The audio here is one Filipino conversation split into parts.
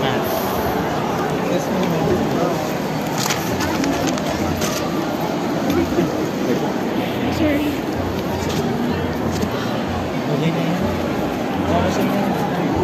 Sorry. Okay na yan. Tapos na yan.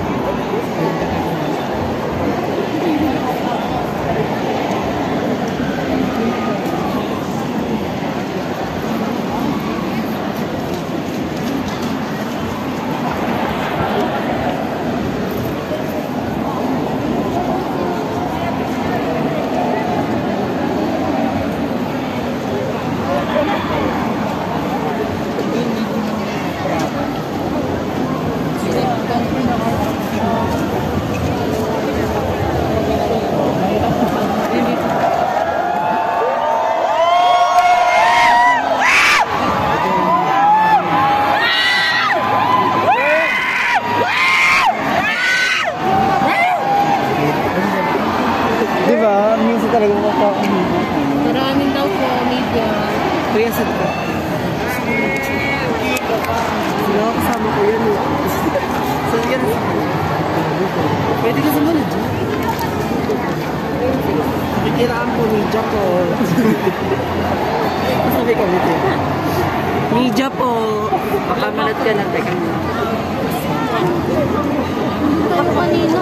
Diba? Minsan talaga makakakita. Maraming daw po, media. Kuya, sad ka. Sila kasama ko yan. Saan yan? Pwede ka sumunod. Nakikiraan po, media po. Sabi ka, media po. Makamanat ka lang. Teka mo. Pero kanina,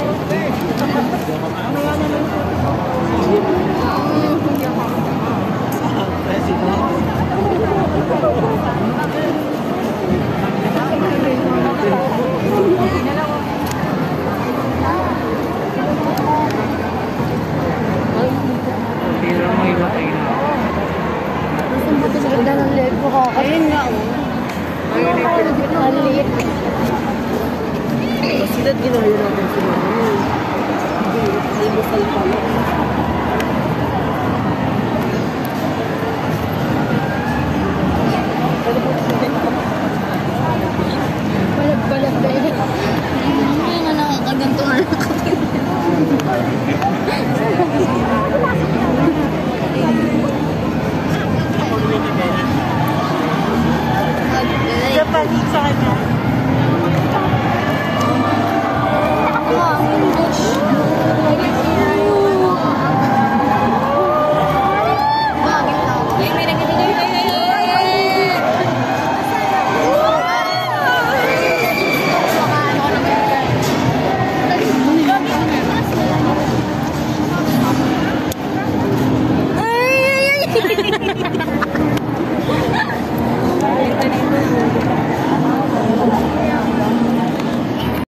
Pero mo iba kayo na. saan ba ito sa ganda ng leg ko? Ayun nga, ang liit. Sila ginaya natin sila. Almusal pala. Balag-balag na yun. Hindi nga nakakaganto nga lang kapit. Japanese sa kanya.